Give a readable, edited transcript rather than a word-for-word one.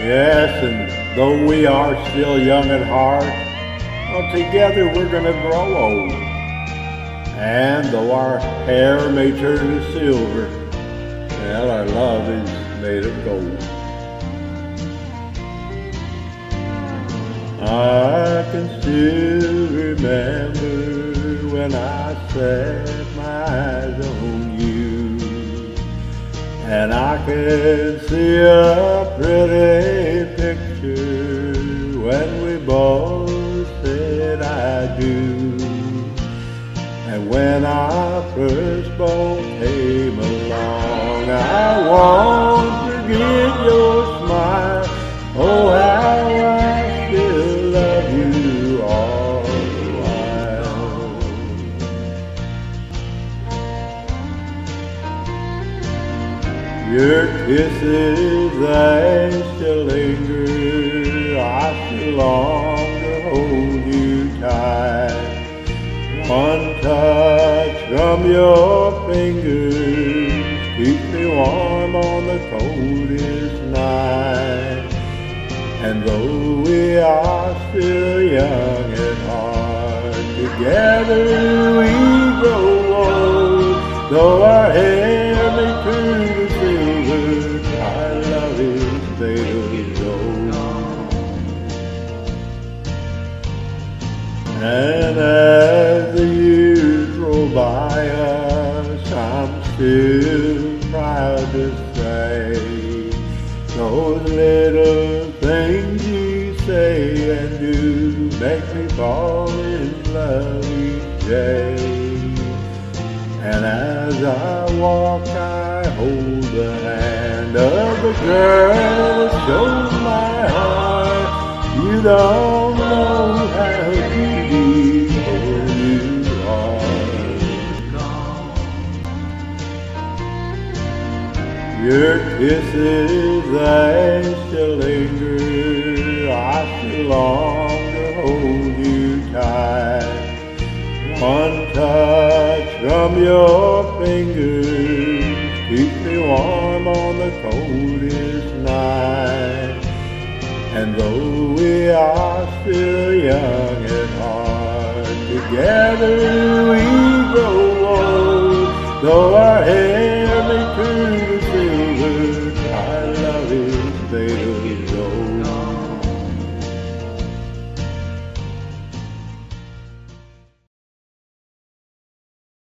Yes, and though we are still young at heart, well, together we're gonna grow old. And though our hair may turn to silver, well, our love is made of gold. I can still remember when I set my eyes on you, and I can see a pretty picture when we both said I do. And when our firstborn came along, I won't forget your smile. Oh, how I still love you all the while. Your kisses, they still linger. I still long to hold you tight. One touch from your fingers keeps me warm on the coldest night. And though we are still young at heart, together we grow old. Though our hair may turn to silver, our love is made of gold. And as the years roll by us, I'm still proud to say those little things you say and do make me fall in love each day. And as I walk, I hold the hand of the girl that shows my heart. You don't know how beautiful you are. Your kisses, they still linger. I still long to hold you tight. One touch from your fingers keeps me warm on the coldest night. And though we are still young at heart, together we grow old. Though our heads